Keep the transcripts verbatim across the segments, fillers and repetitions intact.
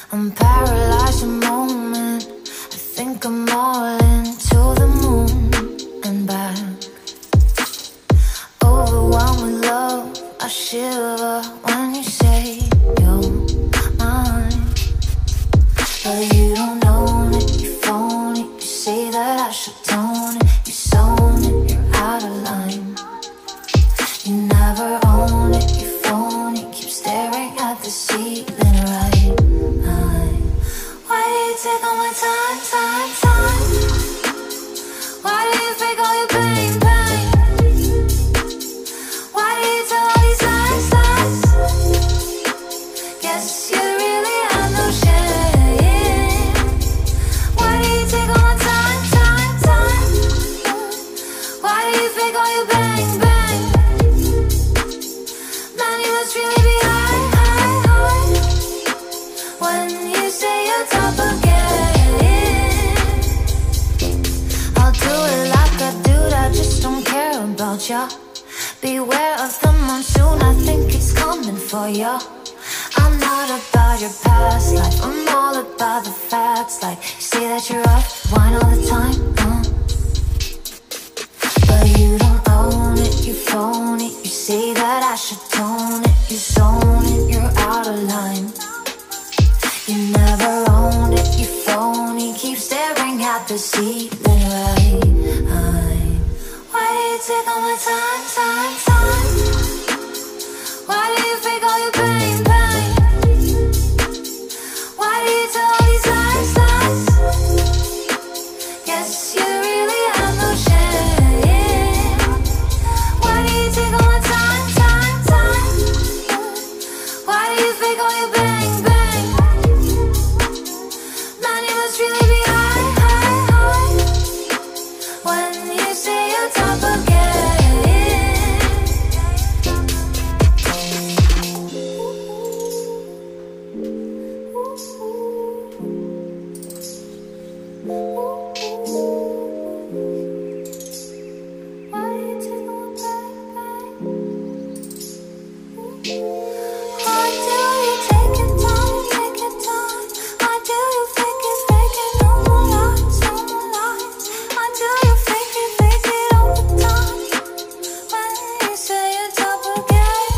I'm paralyzed a moment. I think I'm all into the moon and back. Overwhelmed with love, I shiver when you say you're mine. But you don't own it, you phone it. You say that I should tone it. You sown it, you're out of line. You never own it, you phone it. Keep staring at the ceiling, right? Why do you take all my time, time, time? Why do you fake all your pain, pain? Why do you tell all these lies, lies? Guess you really have no shame. Why do you take all my time, time, time? Why do you fake all your bang, bang? Man, you must really be high, high, high when you say you're top again. I'll do it like I do that, just don't care about ya. Beware of the monsoon, I think it's coming for ya. I'm not about your past life, I'm all about the facts. Like, you say that you're up, wine all the time, uh. But you don't own it, you phone it. You say that I should tone it. You zone it, you're out of line. You never owned it, you phony. Keep staring at the ceiling, right? Why do you take all my time, time, time? Why do you fake all your pain, pain? Why do you tell all these lies, lies? Guess you really have no shame. Why do you take all my time, time, time? Why do you fake all your bang, bang? Man, you must really be high, high, high when you say you're top again. Why do you take all my bang, bang? Why do you take your time, take your time? Why do you fake it, fake it? No more lies, no more lies. Why do you fake it, fake it all the time when you say you're top again?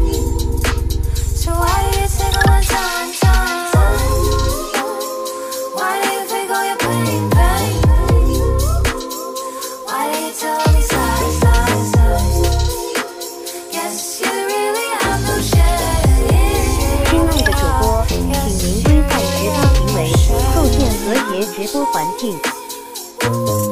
So why do you take all my time, time, time? Why do you fake all your pain, pain? Why do you tell all these lies, lies, lies? Guess you really have no shame. 亲爱的主播，请您规范直播行为，构建和谐直播环境。